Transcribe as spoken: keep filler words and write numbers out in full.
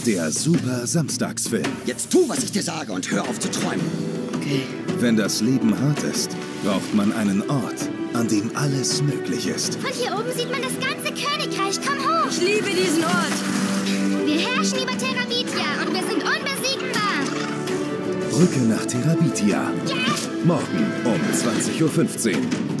Der super Samstagsfilm. Jetzt tu, was ich dir sage und hör auf zu träumen. Okay. Wenn das Leben hart ist, braucht man einen Ort, an dem alles möglich ist. Von hier oben sieht man das ganze Königreich. Komm hoch! Ich liebe diesen Ort. Wir herrschen über Terabithia und wir sind unbesiegbar. Brücke nach Terabithia. Ja! Morgen um zwanzig Uhr fünfzehn.